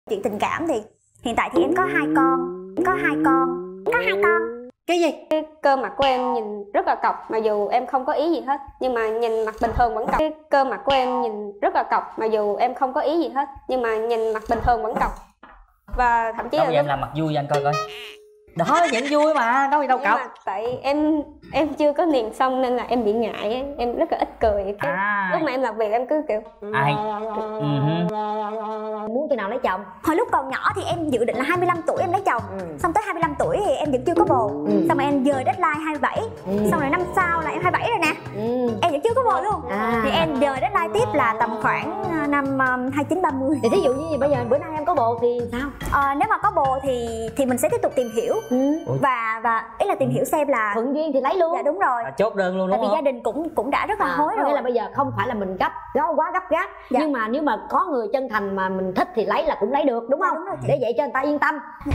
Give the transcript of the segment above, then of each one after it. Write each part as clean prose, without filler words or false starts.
Chuyện tình cảm thì hiện tại thì em có hai con. Cái gì? Cái cơ mặt của em nhìn rất là cọc, mặc dù em không có ý gì hết, nhưng mà nhìn mặt bình thường vẫn cọc. Cái cơ mặt của em nhìn rất là cọc, mặc dù em không có ý gì hết, nhưng mà nhìn mặt bình thường vẫn cọc. Và thậm chí đâu là em làm mặt vui cho anh coi coi. Đó vẫn vui mà, đâu gì đâu cọc. Tại em chưa có niềng xong nên là em bị ngại ấy. Em rất là ít cười. Lúc mà em làm việc em cứ kiểu ai Muốn khi nào lấy chồng? Hồi lúc còn nhỏ thì em dự định là 25 tuổi em lấy chồng. Xong tới 25 tuổi thì em vẫn chưa có bồ. Xong rồi em dời deadline 27. Xong rồi năm sau là em 27 rồi nè. Em vẫn chưa có bồ luôn. Thì em dời deadline tiếp là tầm khoảng năm 29 30. Thì thí dụ như bây giờ bữa nay em có bồ thì sao? Nếu mà có bồ thì mình sẽ tiếp tục tìm hiểu. Và ý là tìm hiểu xem là thuận duyên thì lấy luôn. Dạ đúng rồi. Chốt đơn luôn đúng không? Tại không? vì gia đình cũng đã rất là hối rồi. Nghĩa là bây giờ không phải là mình quá gấp gáp. Nhưng mà nếu mà có người chân thành mà mình thích thì lấy là cũng lấy được, đúng không? Đúng rồi, để vậy cho người ta yên tâm.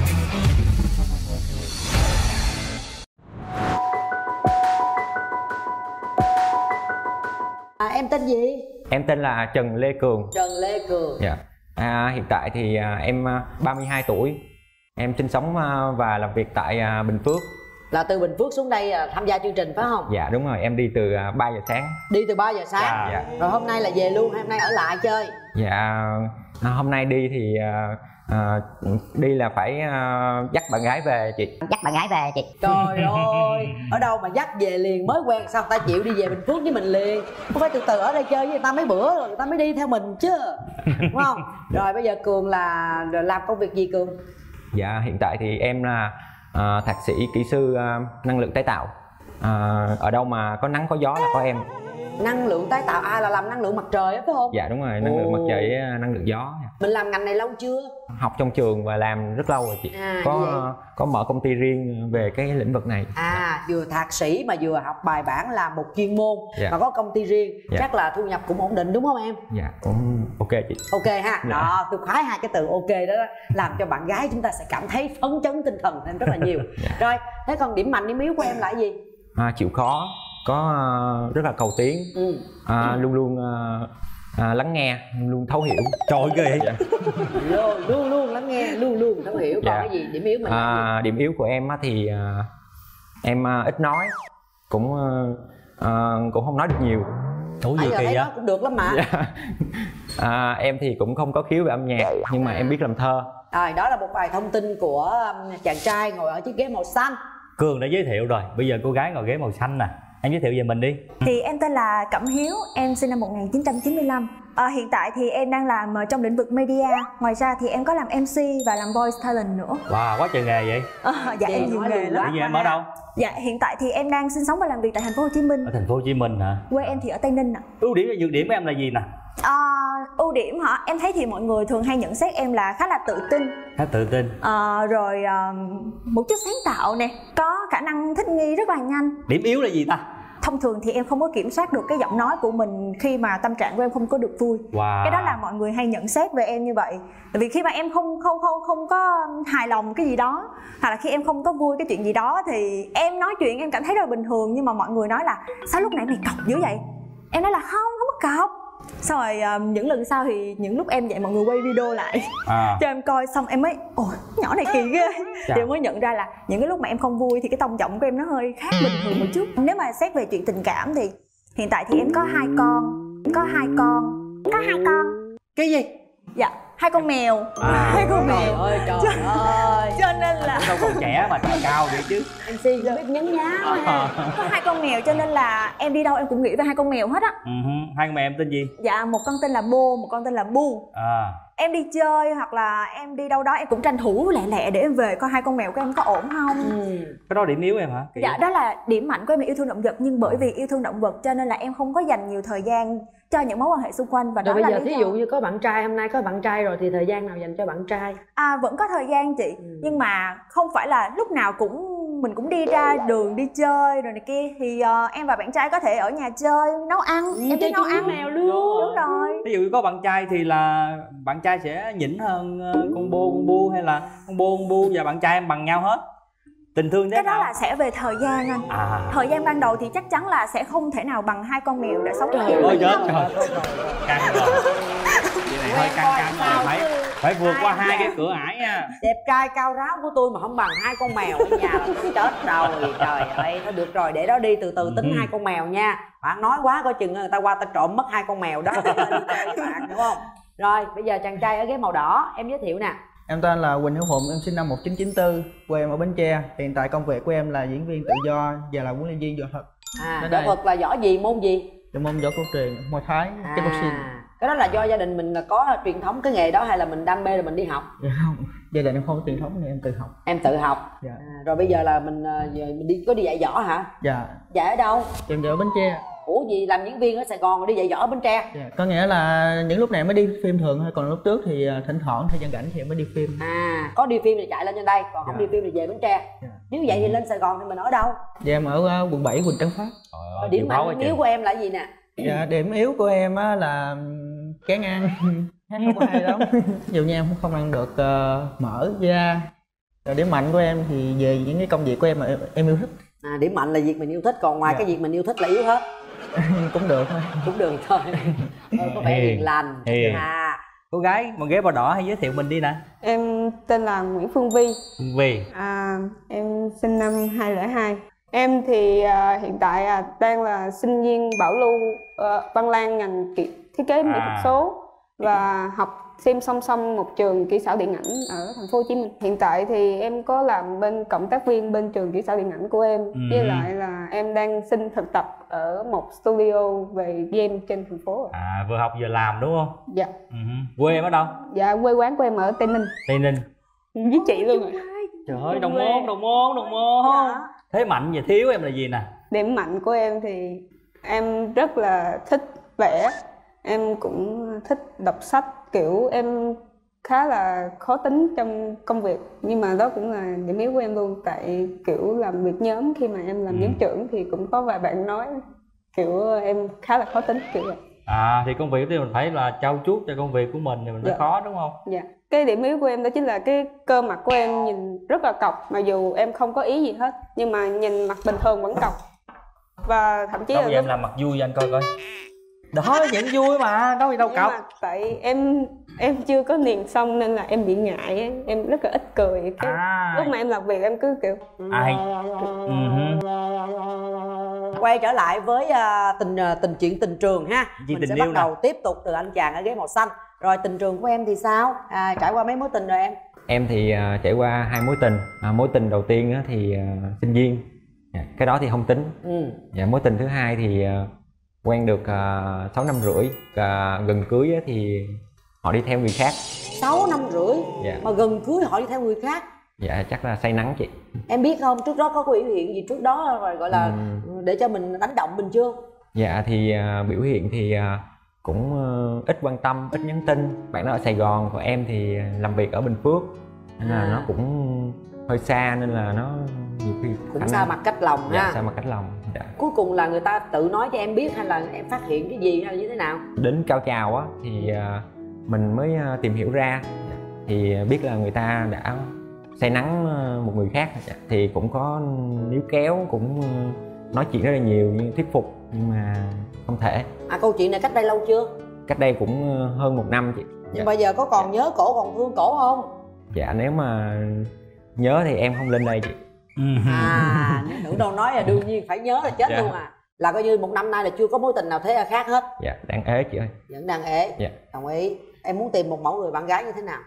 Em tên gì? Em tên là Trần Lê Cường. Trần Lê Cường. Dạ. Hiện tại thì em 32 tuổi. Em sinh sống và làm việc tại Bình Phước. Là từ Bình Phước xuống đây tham gia chương trình phải không? Dạ đúng rồi, em đi từ 3 giờ sáng. Đi từ 3 giờ sáng? Dạ. Rồi hôm nay là về luôn hay hôm nay ở lại chơi? Dạ, hôm nay đi thì đi là phải dắt bạn gái về chị. Dắt bạn gái về chị. Trời ơi, ở đâu mà dắt về liền, mới quen sao người ta chịu đi về Bình Phước với mình liền. Không phải từ từ ở đây chơi với người ta mấy bữa rồi người ta mới đi theo mình chứ, đúng không? Rồi bây giờ Cường là làm công việc gì Cường? Dạ, hiện tại thì em là thạc sĩ kỹ sư năng lượng tái tạo. Ở đâu mà có nắng có gió là có em. Năng lượng tái tạo là làm năng lượng mặt trời á phải không? Dạ đúng rồi, năng lượng mặt trời với năng lượng gió. Mình làm ngành này lâu chưa? Học trong trường và làm rất lâu rồi chị. Có mở công ty riêng về cái lĩnh vực này. Vừa thạc sĩ mà vừa học bài bản làm một chuyên môn. Mà có công ty riêng. Chắc là thu nhập cũng ổn định đúng không em? Dạ cũng ok chị. Ok ha. Đó, tôi khoái hai cái từ ok đó, làm cho bạn gái chúng ta sẽ cảm thấy phấn chấn tinh thần thêm rất là nhiều. Rồi, thế còn điểm mạnh điểm yếu của em là gì? Chịu khó, có rất là cầu tiến, luôn luôn lắng nghe, luôn thấu hiểu. Trời ơi ghê vậy. Luôn luôn lắng nghe, luôn luôn thấu hiểu. Còn cái gì điểm yếu mình là gì? Điểm yếu của em thì em ít nói, cũng không nói được nhiều. Thú gì kỳ vậy? Cũng được lắm mà. Em thì cũng không có khiếu về âm nhạc, nhưng mà em biết làm thơ. Rồi, đó là một vài thông tin của chàng trai ngồi ở chiếc ghế màu xanh. Cường đã giới thiệu rồi, bây giờ cô gái ngồi ghế màu xanh nè. Em giới thiệu về mình đi. Thì em tên là Cẩm Hiếu, em sinh năm 1995. Hiện tại thì em đang làm trong lĩnh vực media. Ngoài ra thì em có làm MC và làm voice talent nữa. Wow, quá trời nghề vậy. Dạ em nhiều nghề lắm. Bây giờ em ở đâu? Dạ hiện tại thì em đang sinh sống và làm việc tại thành phố Hồ Chí Minh. Ở thành phố Hồ Chí Minh hả? Quê em thì ở Tây Ninh ạ. Ưu điểm và nhược điểm của em là gì nè? Ưu điểm hả? Em thấy thì mọi người thường hay nhận xét em là khá là tự tin. Khá tự tin. Rồi một chút sáng tạo nè, có khả năng thích nghi rất là nhanh. Điểm yếu là gì ta? Thông thường thì em không có kiểm soát được cái giọng nói của mình khi mà tâm trạng của em không có được vui. Cái đó là mọi người hay nhận xét về em như vậy. Tại vì khi mà em không có hài lòng cái gì đó, hoặc là khi em không có vui cái chuyện gì đó thì em nói chuyện em cảm thấy rất là bình thường, nhưng mà mọi người nói là sao lúc nãy mày cọc dữ vậy? Em nói là không có cọc. Xong rồi những lần sau thì những lúc em vậy mọi người quay video lại cho em coi, xong em mới ôi nhỏ này kỳ ghê. Thì em mới nhận ra là những cái lúc mà em không vui thì cái tông giọng của em nó hơi khác bình thường một chút. Nếu mà xét về chuyện tình cảm thì hiện tại thì em có hai con. Cái gì? Dạ, hai con mèo. Hai con mèo. Trời ơi. Cho nên là đâu còn trẻ mà trời cao vậy chứ. MC biết nhấn nhá. Có hai con mèo cho nên là em đi đâu em cũng nghĩ về hai con mèo hết á. Hai con mèo em tên gì? Dạ, một con tên là Bô, một con tên là Bu. Em đi chơi hoặc là em đi đâu đó em cũng tranh thủ lẹ lẹ để em về coi hai con mèo của em có ổn không. Cái đó điểm yếu em hả? Dạ, đó là điểm mạnh của em là yêu thương động vật, nhưng bởi vì yêu thương động vật cho nên là em không có dành nhiều thời gian cho những mối quan hệ xung quanh. Và đó bây là giờ thí dụ như có bạn trai, hôm nay có bạn trai rồi thì thời gian nào dành cho bạn trai? Vẫn có thời gian chị, nhưng mà không phải là lúc nào mình cũng đi ra đường đi chơi rồi này kia. Thì em và bạn trai có thể ở nhà chơi, nấu ăn. Em đi nấu ăn mèo luôn. Đúng rồi. Ví dụ có bạn trai thì là bạn trai sẽ nhỉnh hơn con bu hay là con bu và bạn trai em bằng nhau hết? Tình thương thế cái nào? đó là sẽ về thời gian anh. Thời gian ban đầu thì chắc chắn là sẽ không thể nào bằng hai con mèo để sống. Ôi chết trời. Căng rồi. Cái này hơi căng rồi thấy. phải vượt qua hai cái cửa ải nha. Đẹp trai cao ráo của tôi mà không bằng hai con mèo ở nhà là tôi chết rồi. Trời ơi, thôi được rồi, để đó đi, từ từ tính hai con mèo nha. Bạn nói quá coi chừng người ta qua ta trộm mất hai con mèo đó. Bạn đúng không? Rồi bây giờ chàng trai ở ghế màu đỏ em giới thiệu nè. Em tên là Quỳnh Hữu Phụng, em sinh năm 1994, quê em ở Bến Tre. Hiện tại công việc của em là diễn viên tự do và là huấn luyện viên võ thuật. Võ thuật là võ gì, môn gì? Dạ, môn võ cổ truyền, Muay Thái, kickboxing. Cái đó là do gia đình mình là có truyền thống cái nghề đó hay là mình đam mê rồi mình đi học? Dạ không, gia đình em không có truyền thống nên em tự học. Em tự học. Dạ. Rồi bây giờ là mình có đi dạy võ hả? Dạ. Dạy ở đâu? Em ở Bến Tre. Ủa gì làm diễn viên ở Sài Gòn rồi đi dạy võ ở Bến Tre? Dạ, có nghĩa là những lúc này mới đi phim thường thôi, còn lúc trước thì thỉnh thoảng thời gian rảnh thì em mới đi phim. Có đi phim thì chạy lên trên đây, còn không đi phim thì về Bến Tre. Nếu vậy thì lên Sài Gòn thì mình ở đâu? Dạ em ở quận 7, Quỳnh Trấn Phát. Điểm mạnh yếu của em là gì nè? Dạ, điểm yếu của em á là kén ăn, hát không có hay lắm. Ví dụ như em cũng không ăn được mỡ da. Rồi điểm mạnh của em thì về những cái công việc của em mà em yêu thích. Điểm mạnh là việc mình yêu thích, còn ngoài cái việc mình yêu thích là yếu hết. Cũng được thôi. Cũng được thôi. Có vẻ hiền lành. Cô gái một ghế màu đỏ hãy giới thiệu mình đi nè. Em tên là Nguyễn Phương Vi. Phương Vi. Em sinh năm 2002. Em thì hiện tại đang là sinh viên bảo lưu Văn Lang ngành thiết kế mỹ thuật số và học thêm song song một trường kỹ xảo điện ảnh ở thành phố Hồ Chí Minh. Hiện tại thì em có làm bên cộng tác viên bên trường kỹ xảo điện ảnh của em, với lại là em đang xin thực tập ở một studio về game trên thành phố. Vừa học vừa làm đúng không? Dạ. Quê em ở đâu? Dạ, quê quán của em ở Tây Ninh. Tây Ninh. Với chị luôn rồi. Trời ơi, đồng môn. Thế mạnh và thiếu em là gì nè? Điểm mạnh của em thì em rất là thích vẽ. Em cũng thích đọc sách, kiểu em khá là khó tính trong công việc. Nhưng mà đó cũng là điểm yếu của em luôn. Tại kiểu làm việc nhóm, khi mà em làm nhóm trưởng thì cũng có vài bạn nói kiểu em khá là khó tính kiểu vậy. Thì công việc thì mình phải là trau chuốt cho công việc của mình thì mình phải khó đúng không? Dạ. Cái điểm yếu của em đó chính là cái cơ mặt của em nhìn rất là cọc, mặc dù em không có ý gì hết, nhưng mà nhìn mặt bình thường vẫn cọc. Và thậm chí là em làm mặt vui cho anh coi coi. Đó là những vui mà, đâu gì đâu cọc. Tại em chưa có niềng xong nên là em bị ngại ấy. Em rất là ít cười. Lúc mà em làm việc em cứ kiểu Quay trở lại với tình trường ha. Mình sẽ bắt đầu tiếp tục từ anh chàng ở ghế màu xanh. Rồi tình trường của em thì sao? Trải qua mấy mối tình rồi em? Em thì trải qua 2 mối tình. Mối tình đầu tiên thì sinh viên, cái đó thì không tính. Mối tình thứ hai thì quen được 6 năm rưỡi, gần cưới thì họ đi theo người khác. 6 năm rưỡi mà gần cưới họ đi theo người khác? Dạ chắc là say nắng chị. Em biết không, trước đó có biểu hiện gì trước đó rồi gọi là để cho mình đánh động mình chưa? Dạ thì biểu hiện thì cũng ít quan tâm, ít nhắn tin. Bạn đó ở Sài Gòn, còn em thì làm việc ở Bình Phước nên là nó cũng hơi xa, nên là nó nhiều khi cũng xa mặt cách lòng ha. Xa mặt cách lòng. Cuối cùng là người ta tự nói cho em biết hay là em phát hiện cái gì hay là như thế nào? Đến cao trào á thì mình mới tìm hiểu ra thì biết là người ta đã say nắng một người khác, thì cũng có níu kéo, cũng nói chuyện rất là nhiều, nhưng thuyết phục nhưng mà không thể. Câu chuyện này cách đây lâu chưa? Cách đây cũng hơn 1 năm chị. Nhưng bây giờ có còn nhớ cổ, còn thương cổ không? Dạ nếu mà nhớ thì em không lên đây chị. Nữ đâu nói là đương nhiên phải nhớ là chết luôn à. Là coi như 1 năm nay là chưa có mối tình nào thế khác hết. Dạ đang ế chị ơi. Vẫn đang ế. Dạ. Đồng ý. Em muốn tìm một mẫu người bạn gái như thế nào?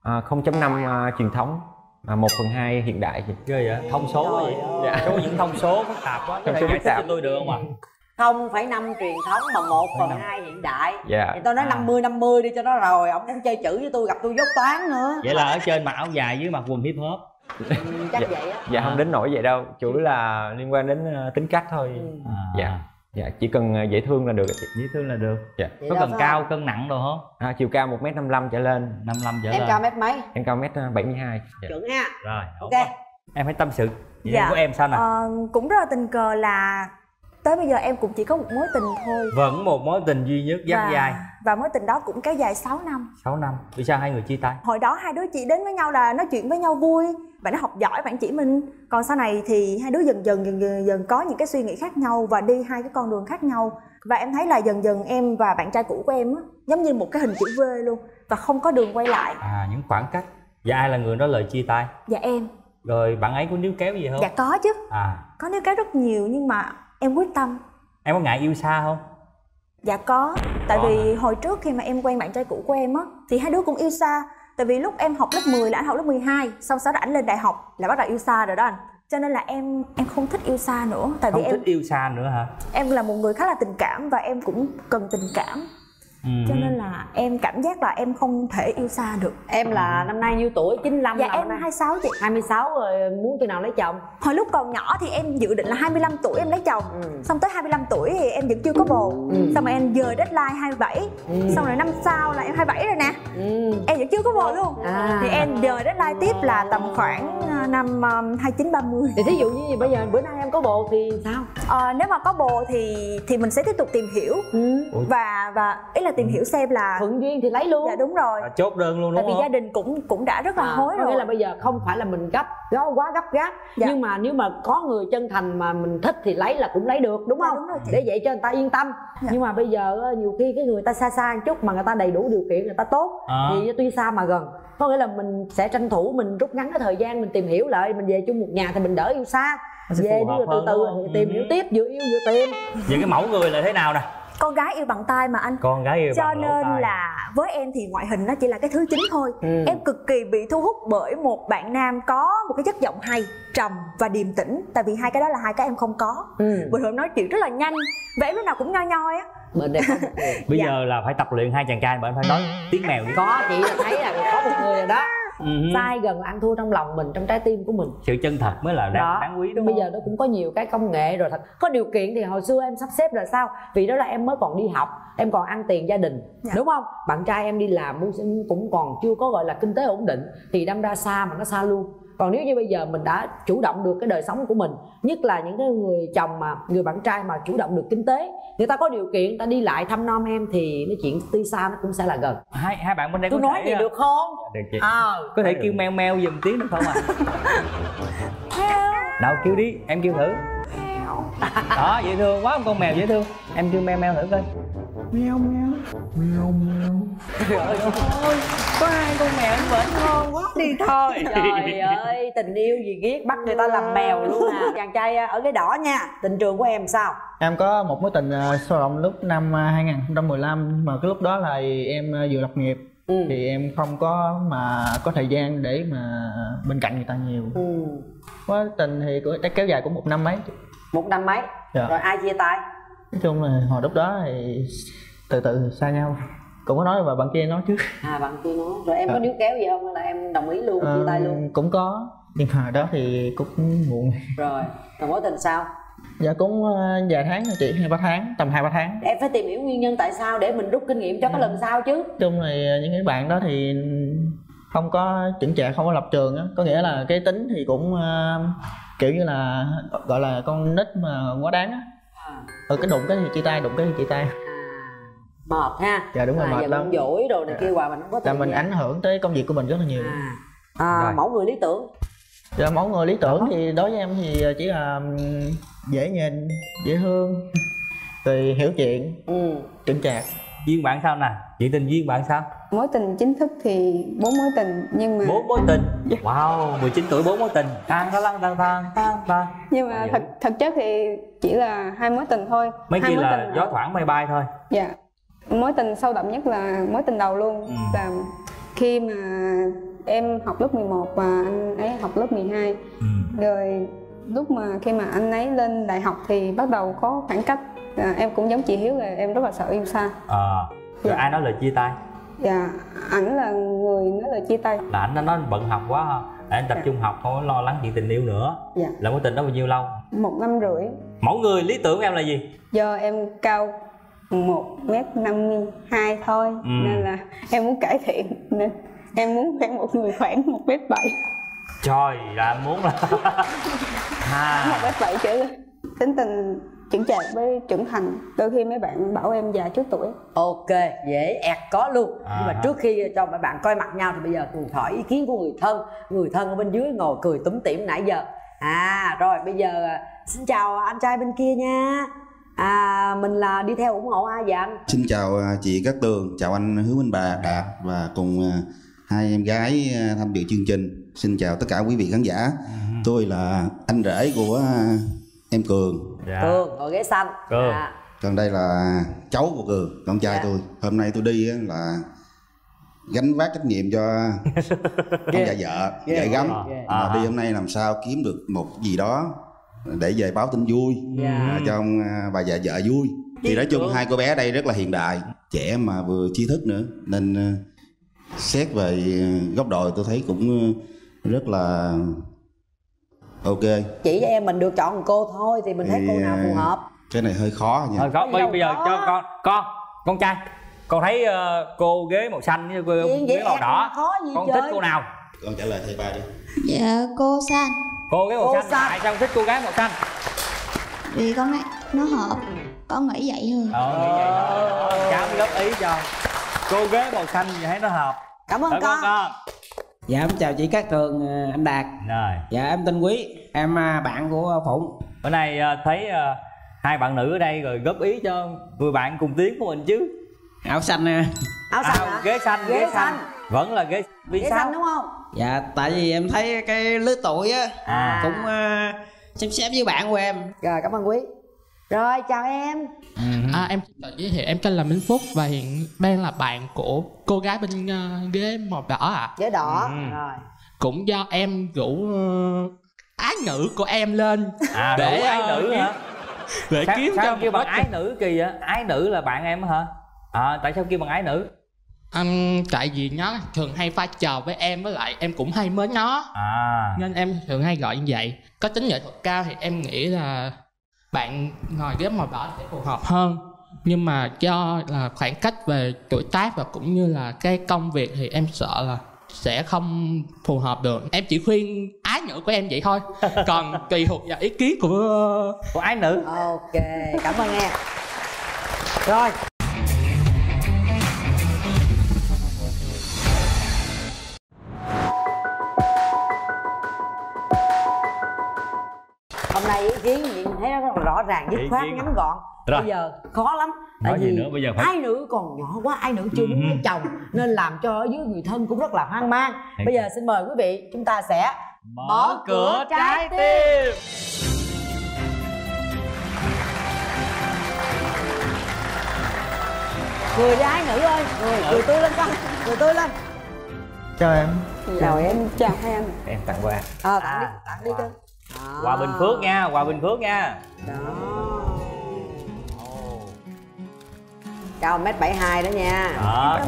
0.5 truyền thống, 1/2 hiện đại chị. Ghê vậy? Thông số quá vậy? Dạ. Có những thông số phức tạp quá. Cái này giải thích cho tôi được không ạ? 0,5 truyền thống mà 1/2 hiện đại. Dạ. Thì tôi nói 50-50 đi cho nó rồi. Ông muốn chơi chữ với tôi, gặp tôi dốt toán nữa. Vậy là ở trên mặc áo dài với mặc quần hip hop. Chắc vậy á. Dạ không đến nỗi vậy đâu, chủ yếu là liên quan đến tính cách thôi. Dạ chỉ cần dễ thương là được chị. Dễ thương là được. Dạ. Có cần cao cân nặng rồi không? Chiều cao 1m55 trở lên. 55 trở lên. Em cao mét mấy? Em cao 1m72. Chuẩn ha. Rồi ok. Em hãy tâm sự của em sao nè? Cũng rất là tình cờ là tới bây giờ em cũng chỉ có một mối tình thôi. Vẫn một mối tình duy nhất dắt dài. Và mối tình đó cũng kéo dài 6 năm. 6 năm. Vì sao hai người chia tay? Hồi đó hai đứa chỉ đến với nhau là nói chuyện với nhau vui, bạn nó học giỏi bạn chỉ mình. Còn sau này thì hai đứa dần có những cái suy nghĩ khác nhau và đi hai cái con đường khác nhau. Và em thấy là dần dần em và bạn trai cũ của em á giống như một cái hình chữ V luôn và không có đường quay lại. Những khoảng cách. Và ai là người nói lời chia tay? Dạ em. Rồi bạn ấy có níu kéo gì không? Dạ có chứ. Có níu kéo rất nhiều nhưng mà em quyết tâm. Em có ngại yêu xa không? Dạ có. Tại vì hồi trước khi mà em quen bạn trai cũ của em á thì hai đứa cũng yêu xa. Tại vì lúc em học lớp 10 là anh học lớp 12, sau đó ảnh lên đại học là bắt đầu yêu xa rồi đó anh. Cho nên là em không thích yêu xa nữa. Tại vì không thích yêu xa nữa hả? Em là một người khá là tình cảm và em cũng cần tình cảm. Cho nên là em cảm giác là em không thể yêu xa được. Em là năm nay nhiêu tuổi? 95? Dạ em 26 chị. 26 rồi muốn khi nào lấy chồng? Hồi lúc còn nhỏ thì em dự định là 25 tuổi em lấy chồng. Xong tới 25 tuổi thì em vẫn chưa có bồ. Xong rồi em dời deadline 27. Xong rồi năm sau là em 27 rồi nè. Em vẫn chưa có bồ luôn. Thì em dời deadline tiếp là tầm khoảng năm 29 30. Thì thí dụ như bây giờ bữa nay em có bồ thì sao? Nếu mà có bồ thì mình sẽ tiếp tục tìm hiểu. Và ý là tìm hiểu xem là thuận duyên thì lấy luôn. Dạ đúng rồi. Chốt đơn luôn đúng không? Tại vì gia đình cũng đã rất là hối rồi. Nghĩa là bây giờ không phải là mình quá gấp gáp. Nhưng mà nếu mà có người chân thành mà mình thích thì lấy là cũng lấy được, đúng không? Đúng rồi, để vậy cho người ta yên tâm. Nhưng mà bây giờ nhiều khi cái người ta xa xa một chút mà người ta đầy đủ điều kiện, người ta tốt thì tuy xa mà gần. Có nghĩa là mình sẽ tranh thủ mình rút ngắn cái thời gian mình tìm hiểu lại, mình về chung một nhà thì mình đỡ yêu xa. Về đi rồi từ từ thì tìm hiểu tiếp, vừa yêu vừa tìm. Vậy cái mẫu người là thế nào nè? Con gái yêu bằng tay mà anh. Con gái yêu cho bằng lỗ tai. Cho nên là với em thì ngoại hình nó chỉ là cái thứ chính thôi. Em cực kỳ bị thu hút bởi một bạn nam có một cái chất giọng hay, trầm và điềm tĩnh. Tại vì hai cái đó là hai cái em không có. Bình thường nói chuyện rất là nhanh và em lúc nào cũng nhoi á. Bây giờ là phải tập luyện hai chàng trai mà em phải nói tiếng mèo đi. Có, chị là thấy là có một người rồi đó. Sai gần ăn thua trong lòng mình, trong trái tim của mình. Sự chân thật mới là đáng quý đúng bây không? Giờ nó cũng có nhiều cái công nghệ rồi, thật có điều kiện thì hồi xưa em sắp xếp là sao? Vì đó là em mới còn đi học, em còn ăn tiền gia đình, đúng không? Bạn trai em đi làm cũng còn chưa có gọi là kinh tế ổn định thì đâm ra xa mà nó xa luôn. Còn nếu như bây giờ mình đã chủ động được cái đời sống của mình, nhất là những cái người chồng mà người bạn trai mà chủ động được kinh tế, người ta có điều kiện, người ta đi lại thăm nom em thì nói chuyện tuy xa nó cũng sẽ là gần. Hai bạn bên đây tôi có nói thể... gì được không? Được chị. Có thể kêu meo meo giùm tiếng được không ạ? Đâu kêu đi, em kêu thử. Đó, dễ thương quá, con mèo dễ thương. Em kêu meo meo thử coi. Meo meo meo meo. Trời ơi, có hai con mèo anh vẫn ngon quá đi thôi. Trời ơi, tình yêu gì ghét bắt người ta làm mèo luôn à. Chàng trai ở cái đỏ nha. Tình trường của em sao? Em có một mối tình sâu rộng lúc năm 2015. Mà cái lúc đó là em vừa lập nghiệp. Thì em không có thời gian để mà bên cạnh người ta nhiều. Mối tình thì đã kéo dài cũng 1 năm mấy. 1 năm mấy? Rồi ai chia tay? Nói chung là hồi lúc đó thì từ từ xa nhau. Cũng có nói và bạn kia nói trước. Bạn kia nói. Rồi em có níu kéo gì không hay là em đồng ý luôn, chia tay luôn? Cũng có, nhưng mà đó thì cũng muộn. Rồi mối tình sao? Dạ cũng vài tháng rồi chị, 2-3 tháng, tầm 2-3 tháng. Em phải tìm hiểu nguyên nhân tại sao để mình rút kinh nghiệm cho cái lần sau chứ. Nói chung thì những cái bạn đó thì không có chững chạc, không có lập trường á. Có nghĩa là cái tính thì cũng kiểu như là gọi là con nít mà quá đáng á. Cái đụng cái thì chia tay, đụng cái thì chia tay. Mệt ha. Dạ đúng rồi, mệt lắm. Dỗi đồ này kia hoài mình không có. Tại mình ảnh hưởng tới công việc của mình rất là nhiều. Mẫu người lý tưởng. Dạ, mẫu người lý tưởng thì đối với em thì chỉ là dễ nhìn, dễ thương, rồi hiểu chuyện, chững chạc. Duyên bạn sao nè? Chuyện tình duyên bạn sao? Mối tình chính thức thì 4 mối tình nhưng mà 4 mối tình. Wow, 19 tuổi 4 mối tình. Nhưng mà thực chất thì chỉ là 2 mối tình thôi. Mấy kia là gió thoảng mây bay thôi. Dạ. Mối tình sâu đậm nhất là mối tình đầu luôn. Là khi mà em học lớp 11 và anh ấy học lớp 12. Rồi lúc mà khi mà anh ấy lên đại học thì bắt đầu có khoảng cách. Em cũng giống chị Hiếu là em rất là sợ yêu xa. Rồi ai nói lời chia tay? Dạ, ảnh là người nói lời chia tay. Là ảnh đã nói bận học quá ha. Để anh tập trung học, không có lo lắng chuyện tình yêu nữa. Dạ. Là mối tình đó bao nhiêu lâu? 1 năm rưỡi. Mẫu người lý tưởng của em là gì? Do em cao 1m52 thôi, nên là em muốn cải thiện, nên em muốn quen một người khoảng 1m7. Trời, là em muốn là 1m7 trở lên. Tính tình chững chạc với trưởng thành. Đôi khi mấy bạn bảo em già trước tuổi. Ok, dễ ẹt có luôn. Nhưng mà trước khi cho mấy bạn coi mặt nhau thì bây giờ cùng hỏi ý kiến của người thân. Người thân ở bên dưới ngồi cười túm tỉm nãy giờ. Rồi bây giờ xin chào anh trai bên kia nha. Mình là đi theo ủng hộ ai vậy anh? Xin chào chị Cát Tường, chào anh Hứa Minh Đạt và cùng hai em gái tham dự chương trình. Xin chào tất cả quý vị khán giả. Tôi là anh rể của em Cường. Cường, ngồi ghế xanh. Cường. Còn đây là cháu của Cường, con trai tôi. Hôm nay tôi đi là gánh vác trách nhiệm cho ông già vợ, dạy gắm. Mà đi hôm nay làm sao kiếm được một gì đó để về báo tin vui cho ông bà già vợ vui. Thì nói chung hai cô bé đây rất là hiện đại, trẻ mà vừa trí thức nữa, nên xét về góc độ tôi thấy cũng rất là ok. Chỉ cho em mình được chọn một cô thôi thì mình thấy cô nào phù hợp. Cái này hơi khó nha. Hơi khó. Bây giờ cho con trai. Con thấy cô ghế màu xanh với cô ghế màu đỏ. Con thích cô nào? Con trả lời thầy ba đi. Dạ cô xanh. Cô ghế màu xanh. Tại sao con thích cô gái màu xanh? Vì con thấy nó hợp. Con nghĩ vậy thôi. Nghĩ vậy thôi. Cháu mới góp ý cho. Cô ghế màu xanh thì thấy nó hợp. Cảm ơn con. Dạ em chào chị Cát Tường, anh Đạt. Rồi. Dạ em tên Quý, em bạn của Phụng. Bữa nay thấy hai bạn nữ ở đây rồi góp ý cho người bạn cùng tiếng của mình chứ. Áo xanh nè. Áo xanh hả? Ghế xanh. Vẫn là ghế. Vì ghế sao? xanh đúng không? Dạ tại vì em thấy cái lứa tuổi á cũng xem với bạn của em. Rồi cảm ơn Quý. Rồi chào em. Em tự giới thiệu, em tên là Minh Phúc và hiện đang là bạn của cô gái bên ghế màu đỏ ạ. Ghế đỏ. Rồi. Cũng do em rủ ái nữ của em lên để ái nữ hả? Để kiếm sao cho kêu bằng ái nữ kỳ vậy? Ái nữ là bạn em hả? Tại sao kêu bằng ái nữ? Tại vì nó thường hay pha trò với em, với lại em cũng hay mến nó nên em thường hay gọi như vậy. Có tính nghệ thuật cao thì em nghĩ là bạn ngồi ghế màu đỏ sẽ phù hợp hơn, nhưng mà do là khoảng cách về tuổi tác và cũng như là cái công việc thì em sợ là sẽ không phù hợp được. Em chỉ khuyên ái nữ của em vậy thôi, còn tùy thuộc vào ý kiến của ái nữ. Ok, cảm ơn em. Rồi hôm nay ý kiến gì mình thấy nó rất là rõ ràng, dứt khoát, ngắn gọn. Rồi. Bây giờ khó lắm. Tại nói vì gì nữa bây giờ phải... ái nữ còn nhỏ quá, ái nữ chưa muốn lấy chồng nên làm cho ở dưới người thân cũng rất là hoang mang. Bây giờ xin mời quý vị, chúng ta sẽ mở cửa trái tim. Cười đi ái nữ ơi, cười tươi lên con, cười tươi lên. Chào em. Chào em, chào hai anh. Em tặng quà. Tặng đi cơ. Quà Bình Phước nha, quà Bình Phước nha. Đó. Cao 1m72 đó nha. Đó.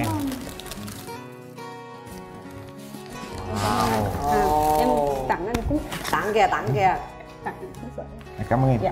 Em tặng anh Cúc. Tặng kìa. Cảm ơn em. Dạ.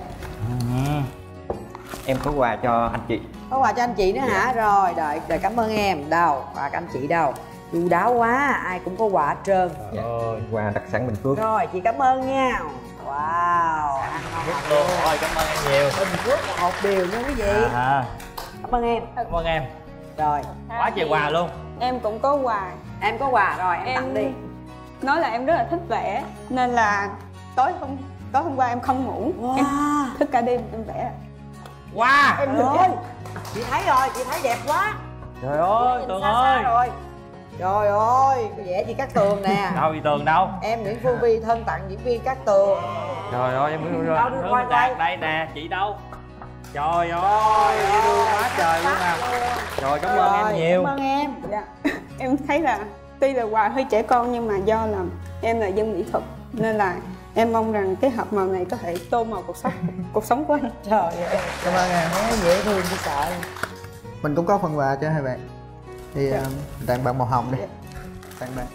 Em có quà cho anh chị. Có quà cho anh chị nữa hả? Rồi, đợi cảm ơn em. Đâu, quà các anh chị đâu. Chu đáo quá, ai cũng có quà hết trơn. Dạ. Quà đặc sản Bình Phước. Rồi, chị cảm ơn nha. Wow, ăn ngon luôn. Thôi cảm ơn em nhiều. Bình Phước một hộp điều nha quý vị. Cảm ơn em. Cảm ơn em. Rồi. Quá trời quà luôn. Em cũng có quà. Em có quà rồi, em tặng đi. Nói là em rất là thích vẽ nên là tối hôm qua em không ngủ. Em thức cả đêm em vẽ. Wow. Em ơi, chị thấy rồi, chị thấy đẹp quá. Trời ơi, Tường ơi. Rồi. Trời ơi, vẽ chị Cát Tường nè. Đâu chị Tường đâu? Em Nguyễn Phương Vi thân tặng diễn viên Cát Tường. Trời ơi, em Nguyễn Đâu đưa quay. đây nè, chị đâu? Trời ơi, dễ thương quá trời luôn nè. Rồi cảm ơn em nhiều. Cảm ơn em. Dạ. Em thấy là tuy là quà hơi trẻ con nhưng mà do là em là dân mỹ thuật nên là em mong rằng cái hộp màu này có thể tô màu cuộc sống của anh. Trời ơi, cảm ơn em. Nó dễ thương chứ sợ. Mình cũng có phần quà cho hai bạn. Thì tặng bạn màu hồng đi. Tặng bạn.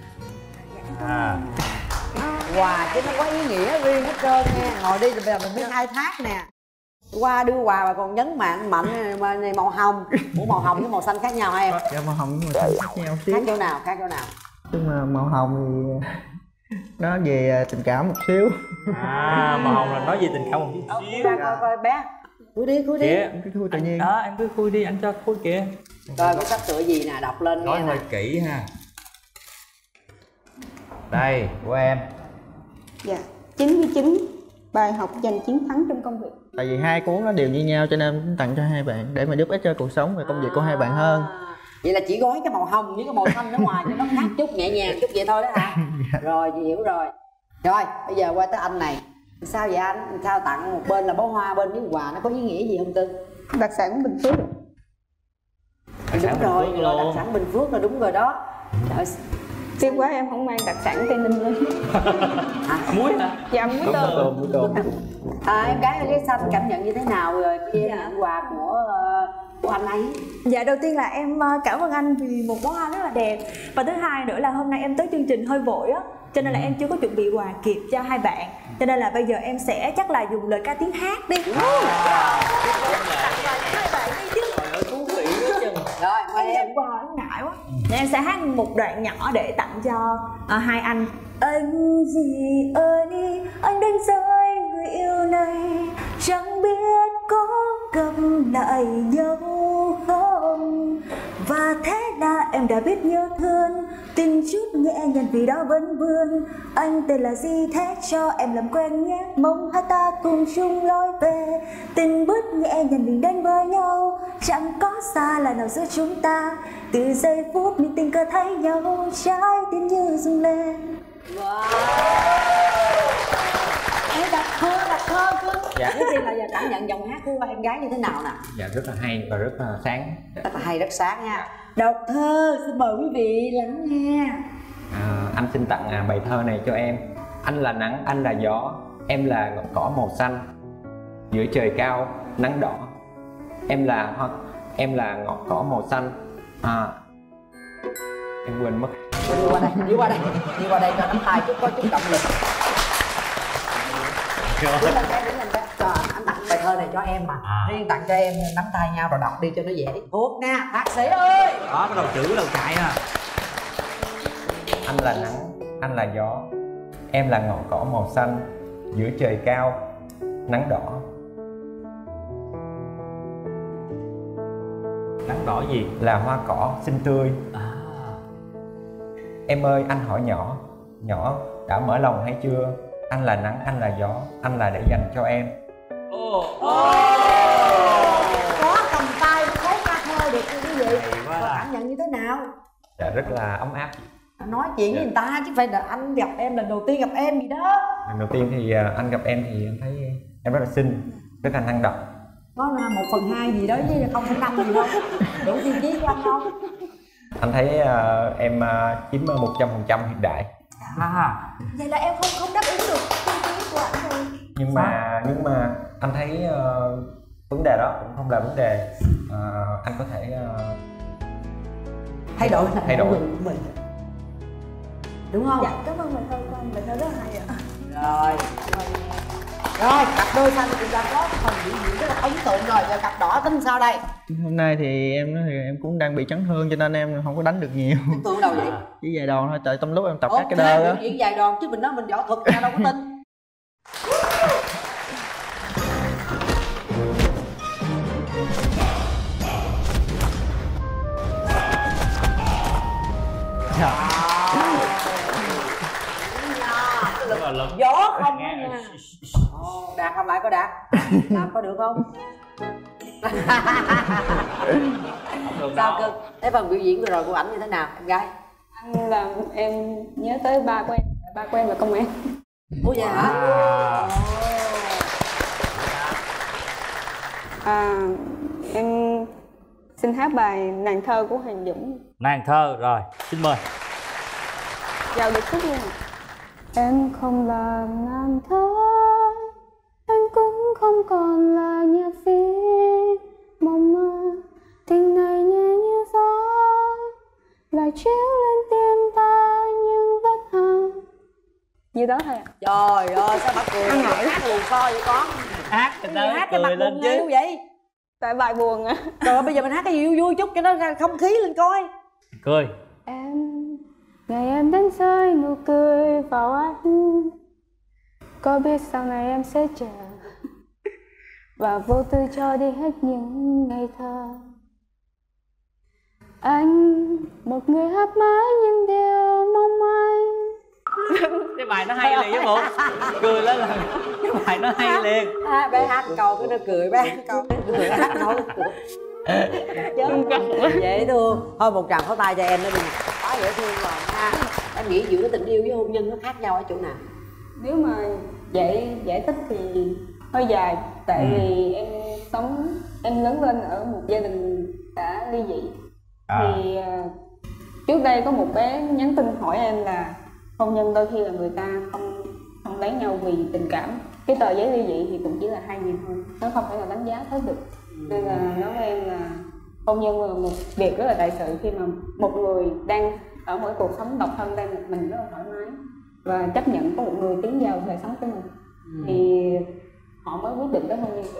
Quà chứ nó có ý nghĩa riêng hết trơn nha. Ngồi đi bây giờ mình biết khai thác nè. Qua đưa quà mà còn nhấn mạnh này màu hồng. Ủa màu hồng với màu xanh khác nhau hả em? Dạ màu hồng với màu xanh khác nhau xíu. Khác chỗ nào? Nhưng mà màu hồng thì nó về tình cảm một xíu. Màu hồng là nói về tình cảm một chút xíu. Coi bé. Khui đi. Em cứ khui tự nhiên. Em cứ khui đi, anh cho khui kìa. Coi có sách tựa gì nè, đọc lên nói nghe hơi nè. kỹ ha. Đây, của em. Dạ, 99 bài học giành chiến thắng trong công việc. Tại vì hai cuốn nó đều như nhau cho nên em tặng cho hai bạn để mà giúp ích cho cuộc sống và công việc của hai bạn hơn. Vậy là chỉ gói cái màu hồng với cái màu xanh ở ngoài cho nó khác chút, nhẹ nhàng chút vậy thôi đó hả? Rồi chị hiểu rồi. Rồi bây giờ qua tới anh này. Sao vậy anh? Sao tặng một bên là bó hoa, bên với quà, nó có ý nghĩa gì không Tư? Đặc sản Bình Phước. Đúng rồi, đặc sản Bình Phước là đúng rồi đó. Trời, tiếc quá em không mang đặc sản Tây Ninh lên. Muối hả? Dạ muối tôm. Em gái ở ghế xanh cảm nhận như thế nào rồi khi nhận quà của anh ấy? Dạ đầu tiên là em cảm ơn anh vì một bó hoa rất là đẹp. Và thứ hai nữa là hôm nay em tới chương trình hơi vội á, cho nên là em chưa có chuẩn bị quà kịp cho hai bạn. Cho nên là bây giờ em sẽ chắc là dùng lời ca tiếng hát đi. Tặng quà cho hai bạn đi chứ. Thú vị quá chừng. Rồi, em nhận quà em ngại quá. Em sẽ hát một đoạn nhỏ để tặng cho hai anh. Anh gì ơi, anh đánh rơi người yêu này, chẳng biết có gặp lại nhau không. Và thế là em đã biết nhớ thương, tình chút nhẹ nhàng vì đó vẫn vươn. Anh tên là gì thế cho em làm quen nhé, mong hai ta cùng chung lối về. Tình bước nhẹ nhàng mình đến với nhau, chẳng có xa là nào giữa chúng ta. Từ giây phút mình tình cờ thấy nhau, trái tim như rung lên. Wow. Đặt thơ cưng. Dạ. Thế thì là giờ cảm nhận giọng hát của em gái như thế nào nè? Dạ rất là hay và rất là sáng. Rất là hay, rất sáng nha. Đọc thơ, xin mời quý vị lắng nghe. Anh xin tặng bài thơ này cho em. Anh là nắng, anh là gió, em là ngọn cỏ màu xanh, giữa trời cao nắng đỏ. Em là ngọn cỏ màu xanh. Em quên mất. Đi qua đây cho nắm tay chút, có chút động lực. Đứng lên đây, cho anh tặng bài thơ này cho em mà. Riêng tặng cho em, nắm tay nhau rồi đọc đi cho nó dễ. Thuộc nha, thạc sĩ ơi. Đó, cái đầu chữ đầu chạy à. Anh là nắng, anh là gió, em là ngọn cỏ màu xanh, giữa trời cao nắng đỏ. Nắng đỏ gì? Là hoa cỏ xinh tươi. Em ơi anh hỏi nhỏ, nhỏ đã mở lòng hay chưa? Anh là nắng, anh là gió, anh là để dành cho em. Có cầm tay khối ca thơ được như quý vị. Cảm nhận như thế nào? Dạ rất là ấm áp. Nói chuyện với người ta chứ phải là anh gặp em lần đầu tiên gặp em gì đó. Lần đầu tiên thì anh gặp em thì em thấy em rất là xinh, rất là năng động. Có là 1/2 gì đó chứ 0,5 gì đâu. Đủ tiêu chí của anh không? Anh thấy em chiếm 100% hiện đại. Vậy là em không đáp ứng được tiêu chí của anh rồi. Nhưng mà anh thấy vấn đề đó cũng không là vấn đề. Anh có thể thay đổi mình. Đúng không? Dạ, cảm ơn bài thơ của anh, bài thơ rất là hay ạ. Rồi, cặp đôi xanh chúng ta có phần biểu diễn rất là ấn tượng rồi. Giờ cặp đỏ tính sao đây? Hôm nay thì em cũng đang bị chấn thương cho nên em không có đánh được nhiều. Chấn thương đâu vậy? Chỉ vài đòn thôi, tại trong lúc em tập các cái đơ á. Chuyện vài đòn chứ mình nói mình võ thuật ra đâu có tin. Gió không nha. Đạt không lại có đạt. Làm có được không? Sao cưng? Thế phần biểu diễn vừa rồi của ảnh như thế nào em gái? Anh làm em nhớ tới ba của em. Ba của em là công an. Ủa vậy hả? Em xin hát bài Nàng thơ của Hoàng Dũng. Nàng thơ, rồi, xin mời. Vào được chút luôn. Em không là nàng thơ, anh cũng không còn là nhạc sĩ mộng mơ. Tình này nhẹ như gió, lại chiếu lên tim ta những vết hằn. Như đó thôi ạ. Trời ơi, sao bà cười? Anh hỏi hát buồn co vậy con? Hát người ta hát cái mặt buồn như vậy? Tại bài buồn à. Trời ơi, bây giờ mình hát cái gì vui vui chút cho nó ra không khí lên coi. Cười. Ngày em đánh rơi nụ cười vào anh, có biết sau này em sẽ chờ và vô tư cho đi hết những ngày thơ. Anh một người hát mãi những điều mong manh. bài nó hay liền chứ bộ. Cười lên là cái bài nó hay liền. Bé hát câu cái nó cười, bé hát câu cười, hát câu dễ thương. Thôi một tràng pháo tay cho em nó đi, quá dễ thương rồi ha. Em nghĩ giữa tình yêu với hôn nhân nó khác nhau ở chỗ nào? Nếu mà giải thích thì hơi dài, tại vì em lớn lên ở một gia đình đã ly dị. Thì trước đây có một bé nhắn tin hỏi em là hôn nhân đôi khi là người ta không lấy nhau vì tình cảm. Cái tờ giấy ly dị thì cũng chỉ là 2 nghìn thôi, nó không phải là đánh giá hết được. Nên là nói với em là hôn nhân là một việc rất là đại sự, khi mà một người đang ở mỗi cuộc sống độc thân đang một mình rất là thoải mái và chấp nhận có một người tiến vào đời sống của mình thì họ mới quyết định cái hôn nhân.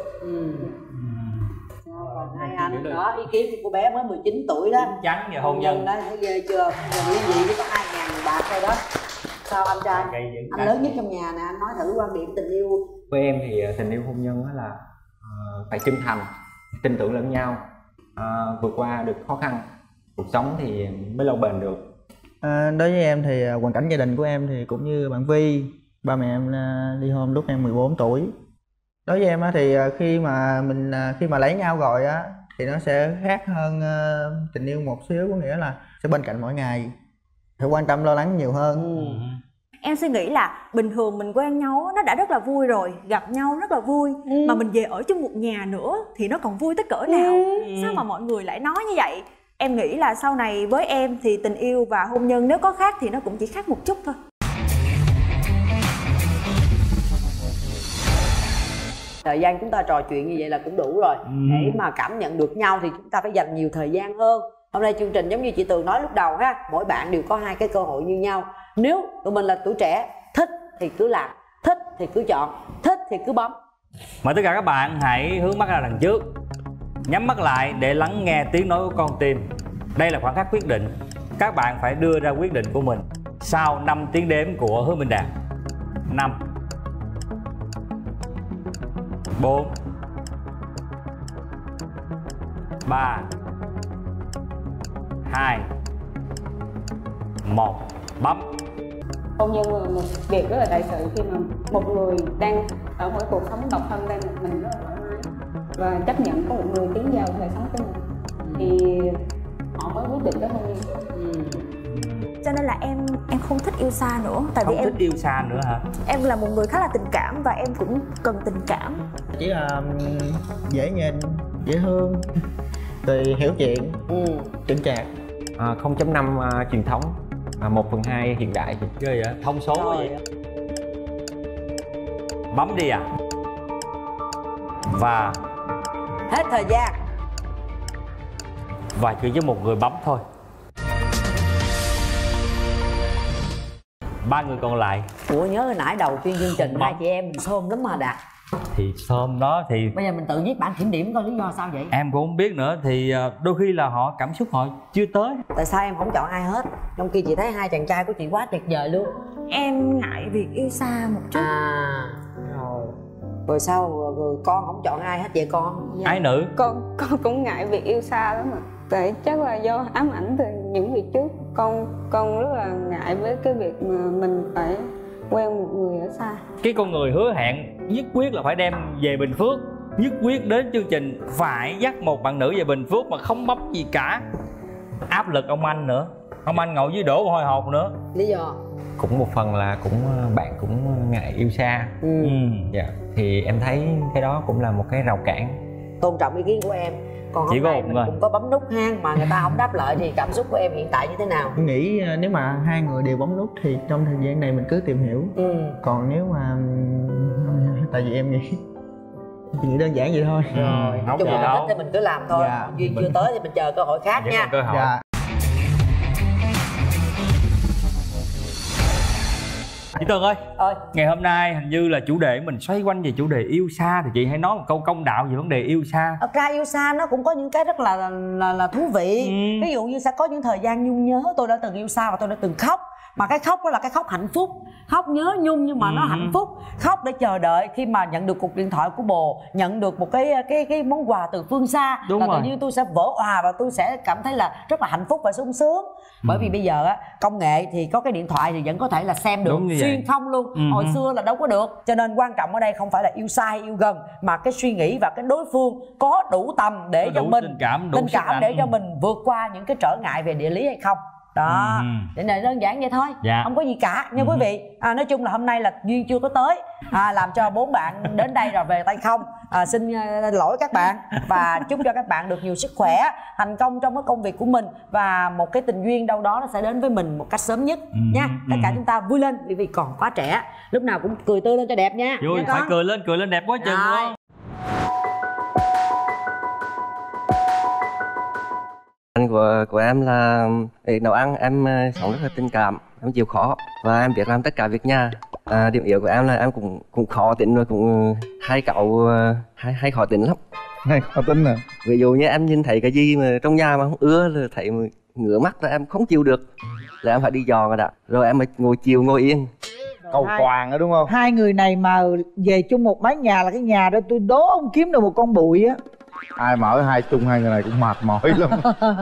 Còn hai anh đó, ý kiến của cô bé mới 19 tuổi đó, chín chắn về hôn nhân đó, thấy ghê chưa? Giờ ly dị chỉ có 2.000 bạc thôi đó. Sao anh trai? Anh lớn nhất trong nhà nè, anh nói thử quan điểm tình yêu. Với em thì tình yêu hôn nhân là phải chân thành, tin tưởng lẫn nhau, vượt qua được khó khăn cuộc sống thì mới lâu bền được. Đối với em thì hoàn cảnh gia đình của em thì cũng như bạn Vi, ba mẹ em ly hôn lúc em 14 tuổi. Đối với em thì khi mà lấy nhau rồi á thì nó sẽ khác hơn tình yêu một xíu, có nghĩa là sẽ bên cạnh mỗi ngày, phải quan tâm lo lắng nhiều hơn. Em suy nghĩ là bình thường mình quen nhau nó đã rất là vui rồi, gặp nhau rất là vui, mà mình về ở chung một nhà nữa thì nó còn vui tới cỡ nào. Sao mà mọi người lại nói như vậy? Em nghĩ là sau này với em thì tình yêu và hôn nhân nếu có khác thì nó cũng chỉ khác một chút thôi. Thời gian chúng ta trò chuyện như vậy là cũng đủ rồi. Để mà cảm nhận được nhau thì chúng ta phải dành nhiều thời gian hơn. Hôm nay chương trình giống như chị Tường nói lúc đầu ha, mỗi bạn đều có 2 cái cơ hội như nhau. Nếu tụi mình là tuổi trẻ, thích thì cứ làm, thích thì cứ chọn, thích thì cứ bấm. Mời tất cả các bạn hãy hướng mắt ra đằng trước, nhắm mắt lại để lắng nghe tiếng nói của con tim. Đây là khoảnh khắc quyết định. Các bạn phải đưa ra quyết định của mình sau 5 tiếng đếm của Hứa Minh Đạt. 5 4 3 2 1 bấm. Hôn nhân là một việc rất là đại sự, khi mà một người đang ở mỗi cuộc sống độc thân đang một mình rất là thoải mái và chấp nhận có một người tiến vào đời sống của mình thì họ mới quyết định cái hôn nhân. Cho nên là em không thích yêu xa nữa, tại vì em thích yêu xa nữa hả? Em là một người khá là tình cảm và em cũng cần tình cảm. Chỉ là dễ nhìn, dễ thương, rồi hiểu chuyện, chững chạc. 0.5 truyền thống, 1/2 hiện đại. Ghê vậy? Thông số quá vậy? Bấm đi à? Và hết thời gian. Và chỉ với một người bấm thôi. 3 người còn lại. Ủa nhớ hồi nãy đầu tiên chương trình hai chị em mình xôm lắm mà Đạt. Thì xôm đó thì bây giờ mình tự viết bản kiểm điểm coi lý do sao vậy. Em cũng không biết nữa, thì đôi khi là họ cảm xúc họ chưa tới. Tại sao em không chọn ai hết, trong khi chị thấy 2 chàng trai của chị quá tuyệt vời luôn. Em ngại việc yêu xa một chút. Rồi sao rồi con không chọn ai hết vậy con? Ái nữ. Con cũng ngại việc yêu xa lắm mà. Tại chắc là do ám ảnh từ những việc trước. Con rất là ngại với cái việc mà mình phải quen một người ở xa. Cái con người hứa hẹn nhất quyết là phải đem về Bình Phước, nhất quyết đến chương trình phải dắt một bạn nữ về Bình Phước mà không bấm gì cả. Áp lực ông anh nữa, ông anh ngồi dưới đổ hồi hộp nữa. Lý do? Cũng một phần là bạn cũng ngại yêu xa. Dạ. Thì em thấy cái đó cũng là một cái rào cản. Tôn trọng ý kiến của em. Còn chỉ hôm nay mình cũng có bấm nút hang mà người ta không đáp lại thì cảm xúc của em hiện tại như thế nào? Tôi nghĩ nếu mà 2 người đều bấm nút thì trong thời gian này mình cứ tìm hiểu. Còn nếu mà tại vì em nghĩ đơn giản vậy thôi. Rồi nói chung là thích thì mình cứ làm thôi. Duyên chưa tới thì mình chờ cơ hội khác nha. Cơ hội. Chị Tường ơi, ngày hôm nay hình như là chủ đề mình xoay quanh về chủ đề yêu xa, thì chị hãy nói một câu công đạo về vấn đề yêu xa. Thật ra yêu xa nó cũng có những cái rất là thú vị. Ví dụ như sẽ có những thời gian nhung nhớ, tôi đã từng yêu xa và tôi đã từng khóc. mà cái khóc đó là cái khóc hạnh phúc, khóc nhớ Nhung nhưng mà nó hạnh phúc, khóc để chờ đợi khi mà nhận được cuộc điện thoại của bồ, nhận được một cái món quà từ phương xa. Đúng là tự nhiên tôi sẽ vỡ òa và tôi sẽ cảm thấy là rất là hạnh phúc và sung sướng. Bởi vì bây giờ á, công nghệ thì có cái điện thoại thì vẫn có thể là xem được xuyên không luôn. Hồi xưa là đâu có được. Cho nên quan trọng ở đây không phải là yêu xa hay yêu gần, mà cái suy nghĩ và cái đối phương có đủ tầm để cho mình tình cảm để cho mình vượt qua những cái trở ngại về địa lý hay không. Đó, để này đơn giản vậy thôi, không có gì cả nha quý vị. Nói chung là hôm nay là duyên chưa có tới, làm cho 4 bạn đến đây rồi về tay không. Xin lỗi các bạn và chúc cho các bạn được nhiều sức khỏe, thành công trong cái công việc của mình và một cái tình duyên đâu đó nó sẽ đến với mình một cách sớm nhất nha. Tất cả chúng ta vui lên vì còn quá trẻ, lúc nào cũng cười tươi lên cho đẹp nha. Vui, phải cười lên đẹp quá chừng luôn. Anh của em là nấu ăn, em sống rất là tình cảm, em chịu khó và em biết làm tất cả việc nhà. Điểm yếu của em là em cũng khó tính rồi cũng hay cậu hay khó tính lắm. Hay khó tính à? Ví dụ như em nhìn thấy cái gì mà trong nhà mà không ưa là thấy mà ngửa mắt là em không chịu được, là em phải đi dò rồi đã, rồi em mới ngồi chiều ngồi yên. Cầu toàn đó đúng không? Hai người này mà về chung một mái nhà là cái nhà đó tôi đố ông kiếm được một con bụi á. Ai mà ở hai chung hai người này cũng mệt mỏi lắm.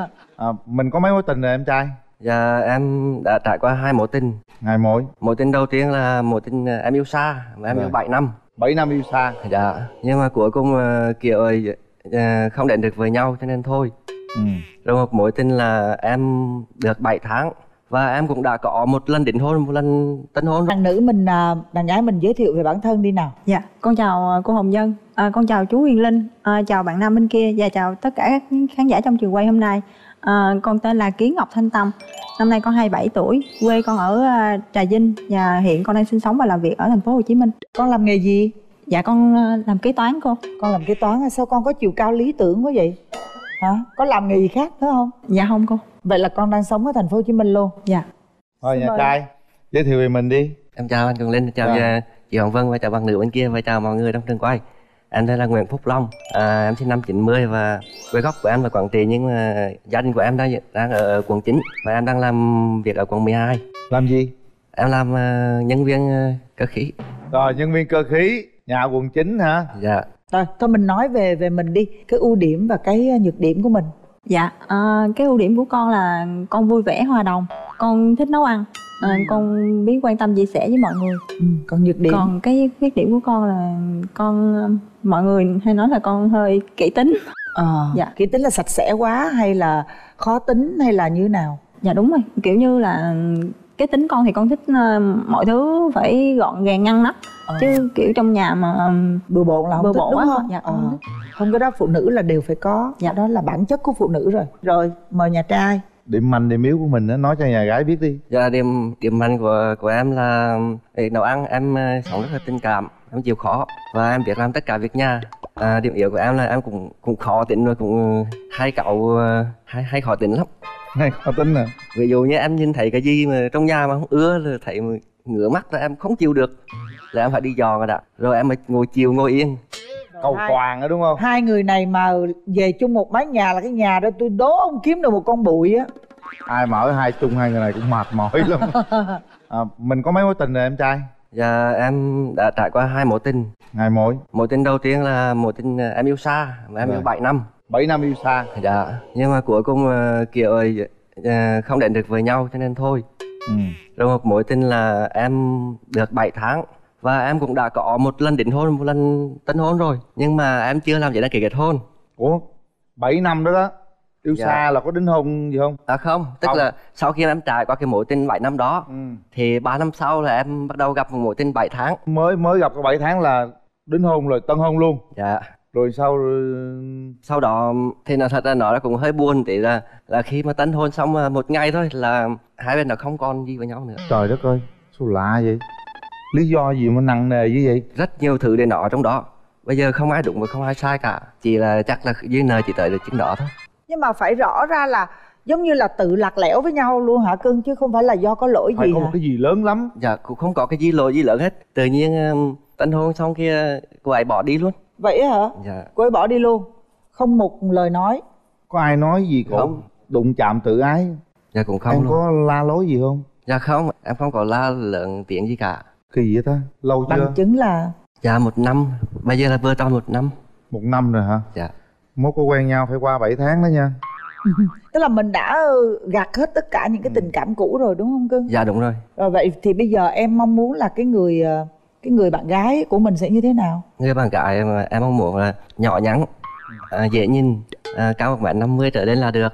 Mình có mấy mối tình rồi em trai? Dạ em đã trải qua 2 mối tình. 2 mối? Mối tình đầu tiên là mối tình em yêu xa, mà em yêu 7 năm. 7 năm yêu xa? Dạ, nhưng mà cuối cùng kiểu không đến được với nhau cho nên thôi. Rồi một mối tình là em được 7 tháng và em cũng đã có một lần đính hôn, một lần tân hôn. Đàn nữ mình, đàn gái mình giới thiệu về bản thân đi nào. Dạ, con chào cô Hồng Vân, con chào chú Huyền Linh, chào bạn nam bên kia và chào tất cả các khán giả trong trường quay hôm nay. Con tên là Kiến Ngọc Thanh Tâm, năm nay con 27 tuổi, quê con ở Trà Vinh và hiện con đang sinh sống và làm việc ở thành phố Hồ Chí Minh. Con làm nghề gì? Dạ con làm kế toán cô. Con làm kế toán, sao con có chiều cao lý tưởng quá vậy? Hả? Có làm nghề gì khác nữa không? Dạ không cô. Vậy là con đang sống ở thành phố Hồ Chí Minh luôn? Dạ. Thôi nhà trai giới thiệu về mình đi. Em chào anh Cường Linh, chào chị Hồng Vân và chào bạn nữ bên kia và chào mọi người trong trường quay. Em tên là Nguyễn Phúc Long, em sinh năm 90 và quê gốc của em là Quảng Trị, nhưng mà gia đình của em đang ở quận 9 và em đang làm việc ở quận 12. Làm gì? Em làm nhân viên cơ khí. Rồi, nhân viên cơ khí, nhà quận 9 hả? Dạ. Rồi, thôi mình nói về mình đi, cái ưu điểm và cái nhược điểm của mình. Dạ, cái ưu điểm của con là con vui vẻ hòa đồng, con thích nấu ăn, con biết quan tâm chia sẻ với mọi người. Còn nhược điểm? Còn cái khuyết điểm của con là mọi người hay nói là con hơi kỹ tính. Dạ. Kỹ tính là sạch sẽ quá hay là khó tính hay là như thế nào? Dạ đúng rồi, kiểu như là cái tính con thì con thích mọi thứ phải gọn gàng ngăn nắp, chứ kiểu trong nhà mà bừa bộn là không thích đúng không? Dạ không thích. Không, cái đó phụ nữ là đều phải có. Dạ, đó là bản chất của phụ nữ rồi. Rồi mời nhà trai. Điểm mạnh điểm yếu của mình đó, nói cho nhà gái biết đi. Dạ, điểm mạnh của em là nấu ăn, em sống rất là tình cảm, em chịu khó và em biết làm tất cả việc nhà. Điểm yếu của em là em cũng khó tính rồi cũng hay cậu hay khó tính lắm. Hay khó tính à? Ví dụ như em nhìn thấy cái gì mà trong nhà mà không ưa là thấy mà ngửa mắt là em không chịu được, là em phải đi dò rồi đã, rồi em mới ngồi chiều ngồi yên. Cầu toàn đó đúng không? Hai người này mà về chung một mái nhà là cái nhà đó tôi đố ông kiếm được một con bụi á. Ai mà ở hai chung hai người này cũng mệt mỏi lắm. Mình có mấy mối tình rồi em trai? Dạ em đã trải qua 2 mối tình. 2 mối? Mối tình đầu tiên là mối tình em yêu xa, mà em yêu 7 năm. 7 năm yêu xa? Dạ, nhưng mà cuối cùng kiểu không đến được với nhau cho nên thôi. Rồi một mối tình là em được 7 tháng và em cũng đã có một lần đính hôn, một lần tân hôn rồi, nhưng mà em chưa làm giấy đăng ký kết hôn. Ủa 7 năm đó đó yêu xa là có đính hôn gì không? Không, tức là sau khi em trải qua cái mối tình 7 năm đó thì 3 năm sau là em bắt đầu gặp một mối tình 7 tháng. Mới gặp có 7 tháng là đính hôn rồi, tân hôn luôn? Dạ. Rồi sau đó thì thật ra nó cũng hơi buồn tí là khi mà tân hôn xong một ngày thôi là hai bên đã không còn gì với nhau nữa. Trời đất ơi, sao lạ vậy? Lý do gì mà nặng nề như vậy? Rất nhiều thứ để nọ trong đó. Bây giờ không ai đúng và không ai sai cả, chỉ là chắc là duyên nơi chỉ tới được chính đó thôi. Nhưng mà phải rõ ra là giống như là tự lạc lẽo với nhau luôn hả cưng, chứ không phải là do có lỗi phải gì có hả? một cái gì lớn lắm. Dạ cũng không có cái gì lỗi gì lớn hết, tự nhiên tân hôn xong kia cô ấy bỏ đi luôn. Vậy hả? Dạ. Cô ấy bỏ đi luôn, không một lời nói? Có ai nói gì cổ đụng chạm tự ái? Dạ cũng không em luôn. có la lối gì không? Dạ không, em không có la lớn tiếng gì cả. Kỳ vậy ta, lâu chưa? Bằng chứng là Dạ 1 năm, bây giờ là vừa tròn 1 năm. 1 năm rồi hả? Dạ. Mốt có quen nhau phải qua 7 tháng đó nha. tức là mình đã gạt hết tất cả những cái tình cảm cũ rồi đúng không cưng? Dạ đúng rồi. Rồi vậy thì bây giờ em mong muốn là cái người bạn gái của mình sẽ như thế nào? Người bạn gái mà em mong muốn là nhỏ nhắn, dễ nhìn, cao 1m50 trở lên là được.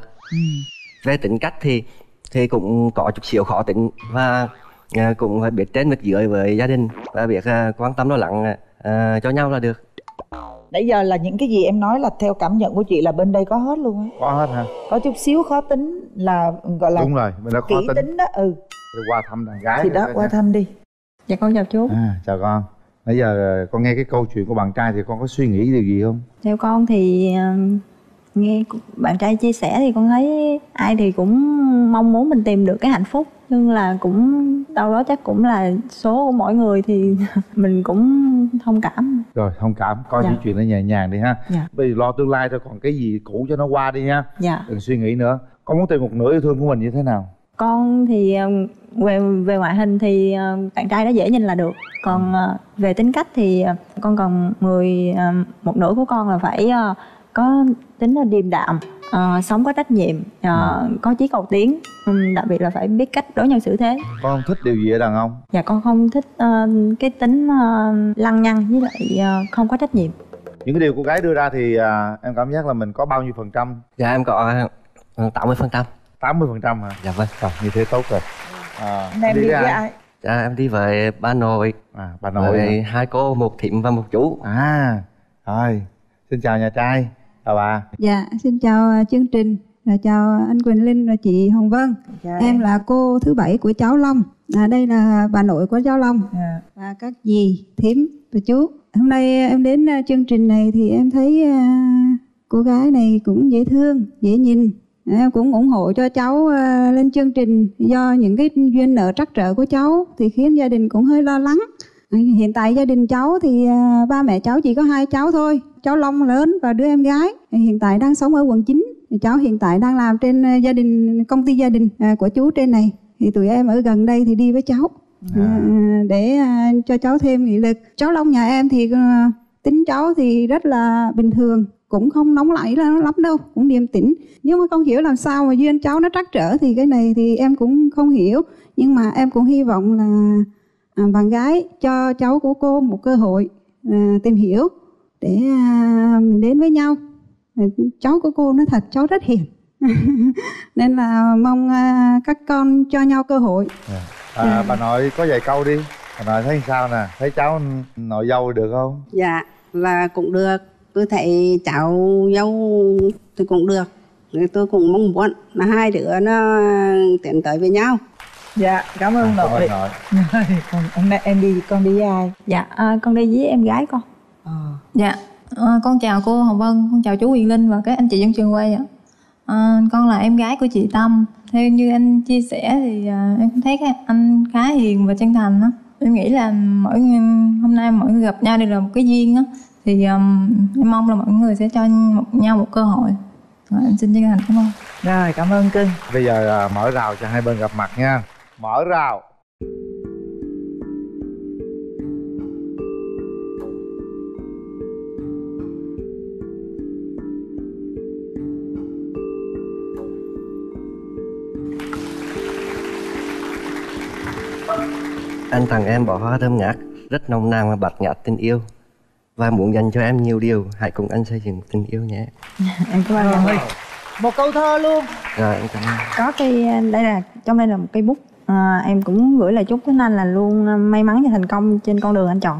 Về tính cách thì cũng có chút xíu khó tính và cũng phải biết trên biết dưới với gia đình và biết quan tâm lo lắng cho nhau là được. Nãy giờ là những cái gì em nói là theo cảm nhận của chị là bên đây có hết luôn á. Có hết hả? Có chút xíu khó tính là gọi là đúng rồi, bên đó khó kỹ tính đó. Đi qua thăm đàn gái thì đó, qua thăm đi. Dạ con chào chú. Chào con. Nãy giờ con nghe cái câu chuyện của bạn trai thì con có suy nghĩ điều gì không? Theo con thì nghe bạn trai chia sẻ thì con thấy ai thì cũng mong muốn mình tìm được cái hạnh phúc, nhưng là cũng đâu đó chắc cũng là số của mỗi người thì mình cũng thông cảm. Rồi thông cảm, coi những chuyện nó nhẹ nhàng đi ha. Bây giờ lo tương lai thôi, còn cái gì cũ cho nó qua đi ha. Đừng suy nghĩ nữa. Con muốn tìm một nửa yêu thương của mình như thế nào? Con thì về ngoại hình thì bạn trai đó dễ nhìn là được. Còn về tính cách thì con cần một nửa của con là phải có tính là điềm đạm, sống có trách nhiệm, có chí cầu tiến, đặc biệt là phải biết cách đối nhân xử thế. Con thích điều gì ở đàn ông? Dạ con không thích cái tính lăng nhăng với lại không có trách nhiệm. Những cái điều cô gái đưa ra thì em cảm giác là mình có bao nhiêu %? Dạ em có 80%. 80% hả? Dạ vâng. Như thế tốt rồi. Em đi với ai? Dạ em đi với bà nội. Bà nội với 2 cô, 1 thím và 1 chú. Rồi, xin chào nhà trai. Chào bà. Dạ, xin chào chương trình, là chào anh Quỳnh Linh và chị Hồng Vân. Em là cô thứ 7 của cháu Long. Đây là bà nội của cháu Long. Và các dì, thím và chú. Hôm nay em đến chương trình này thì em thấy cô gái này cũng dễ thương, dễ nhìn. Em cũng ủng hộ cho cháu lên chương trình, do những cái duyên nợ trắc trở của cháu thì khiến gia đình cũng hơi lo lắng. Hiện tại gia đình cháu thì ba mẹ cháu chỉ có 2 cháu thôi, cháu Long lớn và đứa em gái. Hiện tại đang sống ở quận 9. Cháu hiện tại đang làm trên công ty gia đình của chú trên này. Thì tụi em ở gần đây thì đi với cháu để cho cháu thêm nghị lực. Cháu Long nhà em thì tính cháu thì rất là bình thường, cũng không nóng nảy lắm đâu, cũng điềm tĩnh. Nhưng mà không hiểu làm sao mà duyên cháu nó trắc trở thì cái này thì em cũng không hiểu. Nhưng mà em cũng hy vọng là bạn gái cho cháu của cô một cơ hội tìm hiểu để mình đến với nhau. Cháu của cô nói thật cháu rất hiền nên là mong các con cho nhau cơ hội. Bà nội có vài câu đi. Bà nội thấy sao nè? Thấy cháu nội dâu được không? Dạ là cũng được. Tôi thấy cháu dâu thì cũng được. Tôi cũng mong muốn là hai đứa nó tiến tới với nhau. Dạ, cảm ơn nội. Còn hôm nay con đi với ai? Dạ, con đi với em gái con. Dạ, con chào cô Hồng Vân, con chào chú Quyền Linh và các anh chị trong trường quay ạ. Con là em gái của chị Tâm. Theo như anh chia sẻ thì em thấy các anh khá hiền và chân thành đó. Em nghĩ là hôm nay mọi người gặp nhau đều là một cái duyên đó. Thì em mong là mọi người sẽ cho nhau một cơ hội. Em xin chân thành cảm ơn. Rồi, cảm ơn cưng. Bây giờ mở rào cho hai bên gặp mặt nha. Mở rào. Anh tặng em bó hoa thơm ngát, rất nồng nàn và bạt ngát tình yêu. Và muốn dành cho em nhiều điều, hãy cùng anh xây dựng tình yêu nhé. Em cảm ơn anh. Một câu thơ luôn. Rồi em cảm ơn. Có trong đây là một cây bút. Em cũng gửi lời chúc đến anh là luôn may mắn và thành công trên con đường anh chọn.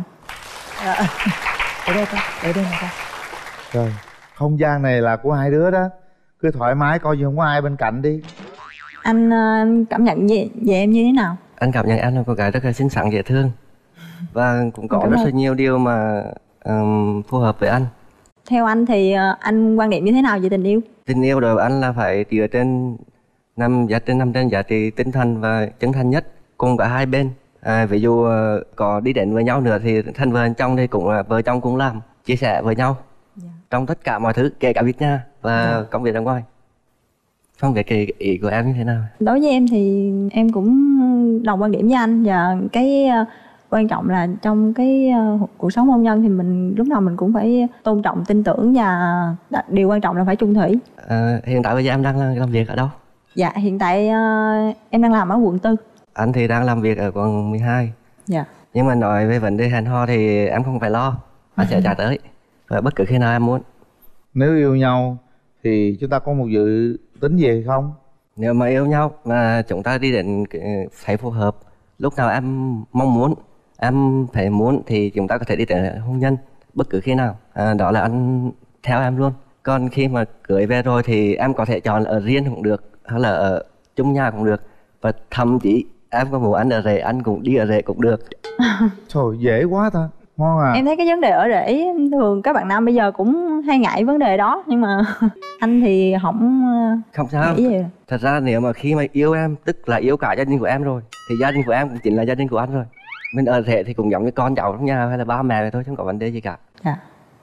Ở đây con, ở đây nè con. Rồi, không gian này là của hai đứa đó. Cứ thoải mái coi như không có ai bên cạnh đi. Anh cảm nhận về em như thế nào? Anh cảm nhận em là cô gái rất là xinh xắn dễ thương. Và cũng có rất là nhiều điều mà phù hợp với anh. Theo anh thì anh quan niệm như thế nào về tình yêu? Tình yêu đối với anh là phải dựa trên nằm trên giá trị tinh thần và chân thành nhất cùng cả hai bên. Ví dụ có đi đến với nhau nữa thì thành vợ chồng thì cũng là vợ chồng cũng làm chia sẻ với nhau trong tất cả mọi thứ, kể cả việc nhà và công việc ra ngoài. Không biết cái ý của em như thế nào? Đối với em thì em cũng đồng quan điểm với anh, và cái quan trọng là trong cái cuộc sống hôn nhân thì mình lúc nào mình cũng phải tôn trọng, tin tưởng, và điều quan trọng là phải chung thủy. Hiện tại bây giờ em đang làm việc ở đâu? Dạ hiện tại em đang làm ở quận 4. Anh thì đang làm việc ở quận 12. Dạ. Nhưng mà nói về vấn đề hẹn hò thì em không phải lo, anh sẽ trả tới và bất cứ khi nào em muốn. Nếu yêu nhau thì chúng ta có một dự tính gì hay không? Nếu mà yêu nhau mà chúng ta đi đến phải phù hợp, lúc nào em mong muốn, em phải muốn thì chúng ta có thể đi đến hôn nhân bất cứ khi nào. Đó là anh theo em luôn. Còn khi mà cưới về rồi thì em có thể chọn ở riêng cũng được, hay là ở chung nhà cũng được, và thậm chí em có muốn ăn ở rể anh cũng đi ở rể cũng được. Trời dễ quá ta, ngon à. Em thấy cái vấn đề ở rể thường các bạn nam bây giờ cũng hay ngại vấn đề đó, nhưng mà anh thì không sao. Thật ra nếu mà khi mà yêu em tức là yêu cả gia đình của em rồi, thì gia đình của em cũng chính là gia đình của anh rồi. Mình ở rể thì cũng giống như con cháu trong nhà hay là ba mẹ vậy thôi, không có vấn đề gì cả. Dạ.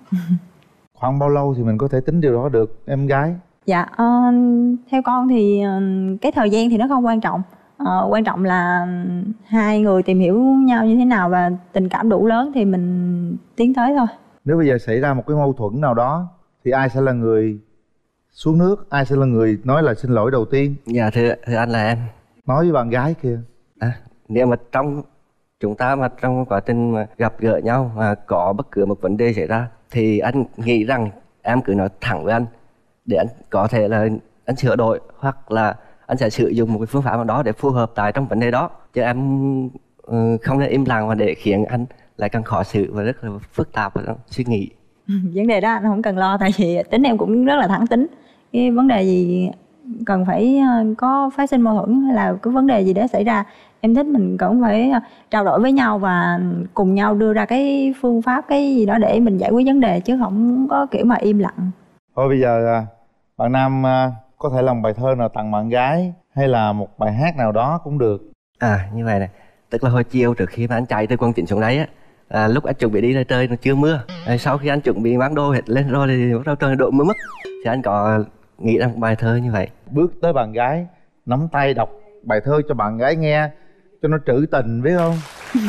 Khoảng bao lâu thì mình có thể tính điều đó được em gái? Dạ theo con thì cái thời gian thì nó không quan trọng. Quan trọng là hai người tìm hiểu nhau như thế nào và tình cảm đủ lớn thì mình tiến tới thôi. Nếu bây giờ xảy ra một cái mâu thuẫn nào đó thì ai sẽ là người xuống nước, ai sẽ là người nói là xin lỗi đầu tiên? Dạ thưa anh là em. Nói với bạn gái kia. Nếu mà chúng ta mà trong quá trình mà gặp gỡ nhau mà có bất cứ một vấn đề xảy ra thì anh nghĩ rằng em cứ nói thẳng với anh để anh có thể là anh sửa đổi, hoặc là anh sẽ sử dụng một cái phương pháp nào đó để phù hợp tại trong vấn đề đó, chứ em không nên im lặng mà để khiến anh lại càng khó xử và rất là phức tạp và suy nghĩ. Vấn đề đó anh không cần lo, tại vì tính em cũng rất là thẳng tính. Cái vấn đề gì cần phải có phát sinh mâu thuẫn hay là cái vấn đề gì đó xảy ra, em thích mình cũng phải trao đổi với nhau và cùng nhau đưa ra cái phương pháp, cái gì đó để mình giải quyết vấn đề, chứ không có kiểu mà im lặng. Thôi bây giờ bạn nam có thể làm bài thơ nào tặng bạn gái, hay là một bài hát nào đó cũng được. Như vậy này, tức là hồi chiều trước khi mà anh chạy từ quận 9 xuống đấy á, lúc anh chuẩn bị đi ra trời nó chưa mưa, sau khi anh chuẩn bị mang đồ hết lên rồi thì bắt đầu trời đổ mưa mất, thì anh có nghĩ ra một bài thơ như vậy. Bước tới bạn gái, nắm tay đọc bài thơ cho bạn gái nghe cho nó trữ tình, biết không?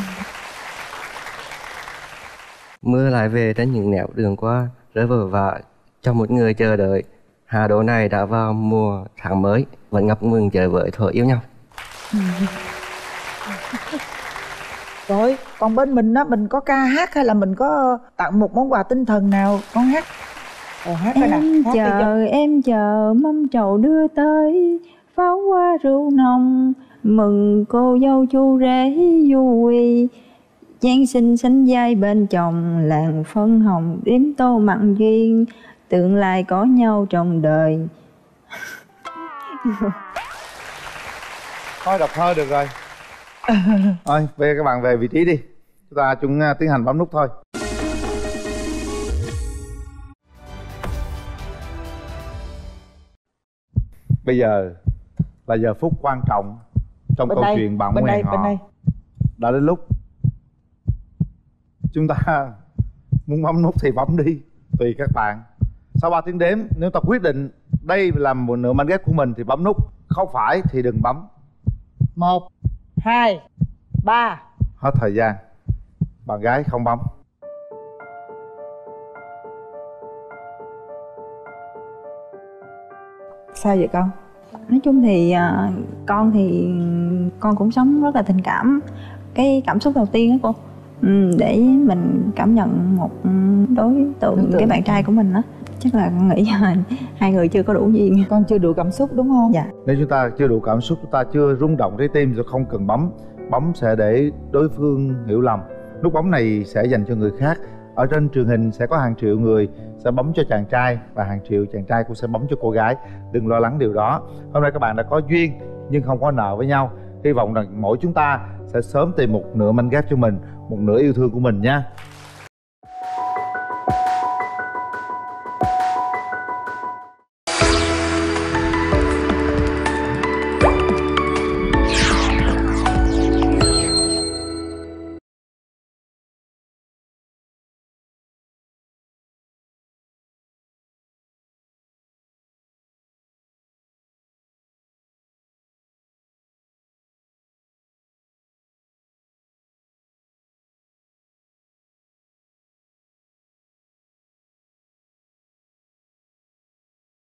Mưa lại về trên những nẻo đường qua, rơi vỡ vả cho một người chờ đợi. Hà Đô này đã vào mùa tháng mới, vẫn ngập ngừng chờ với thuở yêu nhau. Rồi, còn bên mình á, mình có ca hát hay là mình có tặng một món quà tinh thần nào? Con hát. Hát coi nào. Em chờ mâm trầu đưa tới, pháo hoa rượu nồng, mừng cô dâu chu rể vui. Giáng sinh sánh vai bên chồng, làng phân hồng đếm tô mặn duyên, tương lai có nhau trong đời. Thôi đọc thơ được rồi. Thôi về các bạn về vị trí đi, chúng ta tiến hành bấm nút thôi. Bây giờ là giờ phút quan trọng trong câu chuyện bạn muốn hẹn hò. Đã đến lúc chúng ta muốn bấm nút thì bấm đi, tùy các bạn. Sau 3 tiếng đếm, nếu ta quyết định đây là một nửa mảnh ghép của mình thì bấm nút, không phải thì đừng bấm. 1, 2, 3. Hết thời gian. Bạn gái không bấm. Sao vậy con? Nói chung thì con cũng sống rất là tình cảm. Cái cảm xúc đầu tiên á cô, để mình cảm nhận một đối tượng cái bạn trai của mình á, chắc là con nghĩ hai người chưa có đủ duyên. Con chưa đủ cảm xúc đúng không? Dạ. Nếu chúng ta chưa đủ cảm xúc, chúng ta chưa rung động trái tim thì không cần bấm. Bấm sẽ để đối phương hiểu lầm. Nút bấm này sẽ dành cho người khác. Ở trên truyền hình sẽ có hàng triệu người sẽ bấm cho chàng trai và hàng triệu chàng trai cũng sẽ bấm cho cô gái. Đừng lo lắng điều đó. Hôm nay các bạn đã có duyên nhưng không có nợ với nhau. Hy vọng rằng mỗi chúng ta sẽ sớm tìm một nửa manh ghép cho mình, một nửa yêu thương của mình nha.